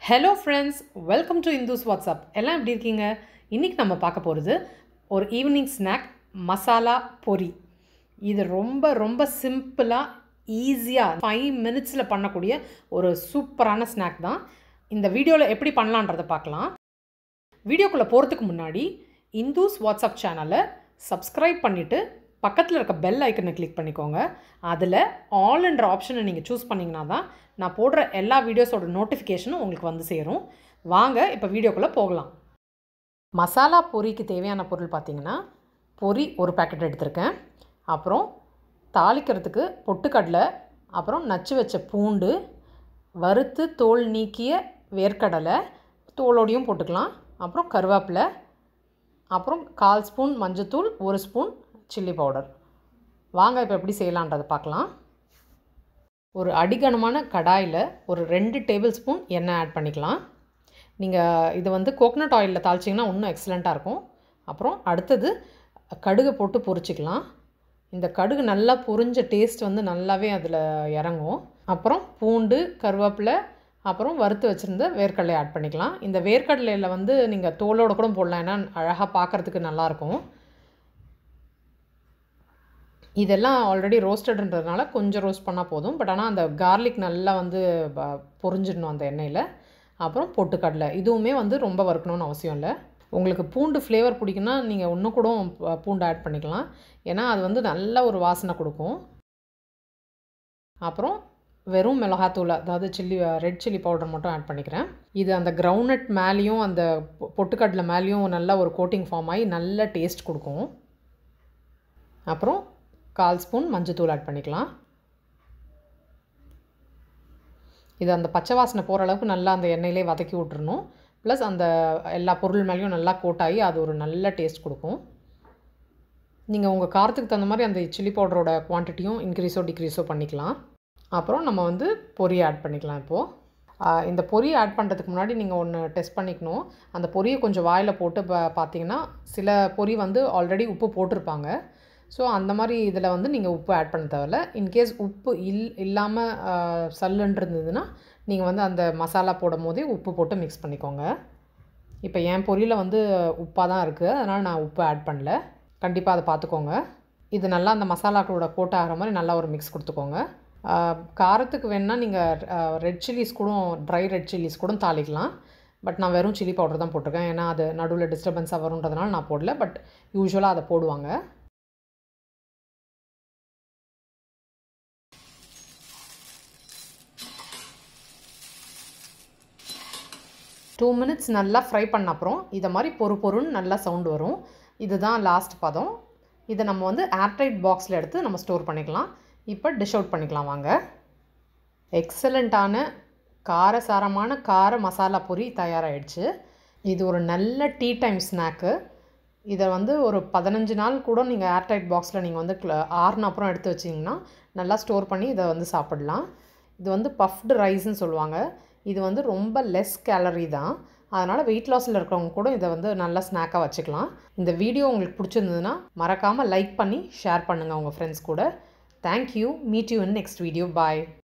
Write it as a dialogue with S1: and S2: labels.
S1: Hello friends, welcome to Indhu's WhatsApp. எல்லாம் எப்படி இருக்கீங்க? இன்றைக்கி நம்ம பார்க்க போகிறது ஒரு ஈவினிங் ஸ்நாக் மசாலா பொரி. இது ரொம்ப ரொம்ப சிம்பிளாக ஈஸியாக 5 மினிட்ஸில் பண்ணக்கூடிய ஒரு சூப்பரான ஸ்நாக் தான். இந்த வீடியோவில் எப்படி பண்ணலான்றதை பார்க்கலாம். வீடியோக்குள்ளே போகிறதுக்கு முன்னாடி இந்துஸ் வாட்ஸ்அப் சேனலை சப்ஸ்கிரைப் பண்ணிவிட்டு பக்கத்தில் இருக்க பெல் ஐக்கனை கிளிக் பண்ணிக்கோங்க. அதில் ஆல் என்ற ஆப்ஷனை நீங்கள் சூஸ் பண்ணிங்கன்னா தான் நான் போடுற எல்லா வீடியோஸோட நோட்டிஃபிகேஷனும் உங்களுக்கு வந்து சேரும். வாங்க இப்போ வீடியோக்குள்ளே போகலாம். மசாலா பொரிக்கு தேவையான பொருள் பார்த்திங்கன்னா, பொரி ஒரு பேக்கெட் எடுத்திருக்கேன், அப்புறம் தாளிக்கிறதுக்கு பொட்டுக்கடலை, அப்புறம் நச்சு வச்ச பூண்டு, வறுத்து தோல் நீக்கிய வேர்க்கடலை, தோலோடையும் போட்டுக்கலாம், அப்புறம் கருவேப்பிலை, அப்புறம் 1/4 ஸ்பூன் மஞ்சத்தூள், 1 ஸ்பூன் சில்லி பவுடர். வாங்க இப்போ எப்படி செய்யலான்றதை பார்க்கலாம். ஒரு அடிகனமான கடாயில் ஒரு 2 டேபிள் ஸ்பூன் எண்ணெய் ஆட் பண்ணிக்கலாம். நீங்கள் இது வந்து கோகனட் ஆயிலில் தாளிச்சிங்கன்னா இன்னும் எக்ஸலண்ட்டாக இருக்கும். அப்புறம் அடுத்தது கடுகு போட்டு பொரிச்சிக்கலாம். இந்த கடுகு நல்லா பொரிஞ்ச டேஸ்ட் வந்து நல்லாவே அதில் இறங்கும். அப்புறம் பூண்டு, கருவேப்பிலை, அப்புறம் வறுத்து வச்சுருந்த வேர்க்கடலை ஆட் பண்ணிக்கலாம். இந்த வேர்க்கடலையில் வந்து நீங்கள் தோலோடு கூட போடலாம், ஏன்னா அழகாக பார்க்குறதுக்கு நல்லாயிருக்கும். இதெல்லாம் ஆல்ரெடி ரோஸ்டடுன்றதுனால கொஞ்சம் ரோஸ்ட் பண்ணால் போதும். பட் ஆனால் அந்த கார்லிக் நல்லா வந்து பொரிஞ்சிடணும் அந்த எண்ணெயில். அப்புறம் பொட்டுக்கடலை, இதுவுமே வந்து ரொம்ப வறுக்கணும்னு அவசியம் இல்லை. உங்களுக்கு பூண்டு ஃப்ளேவர் பிடிக்குன்னா நீங்கள் இன்னும் கூட பூண்டு ஆட் பண்ணிக்கலாம், ஏன்னா அது வந்து நல்ல ஒரு வாசனை கொடுக்கும். அப்புறம் வெறும் மிளகாத்தூள், அதாவது ரெட் சில்லி பவுடர் மட்டும் ஆட் பண்ணிக்கிறேன். இது அந்த கிரவுண்ட்நட் மேலேயும் அந்த பொட்டுக்கடலை மேலேயும் நல்ல ஒரு கோட்டிங் ஃபார்ம் ஆகி நல்ல டேஸ்ட் கொடுக்கும். அப்புறம் 1/4 ஸ்பூன் மஞ்சத்தூள் ஆட் பண்ணிக்கலாம். இது அந்த பச்சை வாசனை போகிற அளவுக்கு நல்லா அந்த எண்ணெயிலே வதக்கி விட்டுறணும். ப்ளஸ் அந்த எல்லா பொருள் மேலேயும் நல்லா கோட்டாகி அது ஒரு நல்ல டேஸ்ட் கொடுக்கும். நீங்கள் உங்கள் காரத்துக்கு தகுந்த மாதிரி அந்த சில்லி பவுடரோட குவான்டிட்டியும் இன்க்ரீஸோ டிக்ரீஸோ பண்ணிக்கலாம். அப்புறம் நம்ம வந்து பொரியை ஆட் பண்ணிக்கலாம். இப்போது இந்த பொரியை ஆட் பண்ணுறதுக்கு முன்னாடி நீங்கள் ஒன்று டெஸ்ட் பண்ணிக்கணும். அந்த பொரியை கொஞ்சம் வாயில் போட்டு பார்த்தீங்கன்னா, சில பொரி வந்து ஆல்ரெடி உப்பு போட்டிருப்பாங்க. ஸோ அந்த மாதிரி இதில் வந்து நீங்கள் உப்பு ஆட் பண்ண தேவையில்ல. இன்கேஸ் உப்பு இல்லாமல் சல்லுன்னு இருந்ததுன்னா நீங்கள் வந்து அந்த மசாலா போடும் போதே உப்பு போட்டு மிக்ஸ் பண்ணிக்கோங்க. இப்போ என் பொரியில் வந்து உப்பாக தான் இருக்குது, அதனால் நான் உப்பு ஆட் பண்ணல. கண்டிப்பாக அதை பார்த்துக்கோங்க. இது நல்லா அந்த மசாலாக்களோட கோட் ஆகிற மாதிரி நல்லா ஒரு மிக்ஸ் கொடுத்துக்கோங்க. காரத்துக்கு வேணுன்னா நீங்கள் ரெட் சில்லிஸ் கூட, ட்ரை ரெட் சில்லிஸ் கூட தாளிக்கலாம். பட் நான் வெறும் சில்லி பவுடர் தான் போட்டிருக்கேன், ஏன்னா அது நடுவில் டிஸ்டர்பன்ஸாக வருன்றதுனால நான் போடல. பட் யூஸ்வலாக அதை போடுவாங்க. டூ மினிட்ஸ் நல்லா ஃப்ரை பண்ண அப்புறம் இதை மாதிரி பொறுன்னு நல்லா சவுண்டு வரும். இதுதான் லாஸ்ட் பதம். இதை நம்ம வந்து ஏர்டைட் பாக்ஸில் எடுத்து நம்ம ஸ்டோர் பண்ணிக்கலாம். இப்போ டிஷ் அவுட் பண்ணிக்கலாம் வாங்க. எக்ஸலண்ட்டான காரசாரமான கார மசாலா பொரி தயாராகிடுச்சு. இது ஒரு நல்ல டீ டைம் ஸ்நாக்கு. இதை வந்து ஒரு 15 நாள் கூட நீங்கள் ஏர்டைட் பாக்ஸில் நீங்கள் வந்து ஆறுன அப்புறம் எடுத்து வச்சிங்கன்னா நல்லா ஸ்டோர் பண்ணி இதை வந்து சாப்பிடலாம். இது வந்து பஃப்டு ரைஸ்ன்னு சொல்லுவாங்க. இது வந்து ரொம்ப லெஸ் கேலரி தான், அதனால் வெயிட் லாஸில் இருக்கிறவங்க கூட இதை வந்து நல்லா ஸ்நாக்காக வச்சுக்கலாம். இந்த வீடியோ உங்களுக்கு பிடிச்சிருந்ததுன்னா மறக்காமல் லைக் பண்ணி ஷேர் பண்ணுங்கள் உங்கள் ஃப்ரெண்ட்ஸ் கூட. Thank you. Meet you in next video. Bye.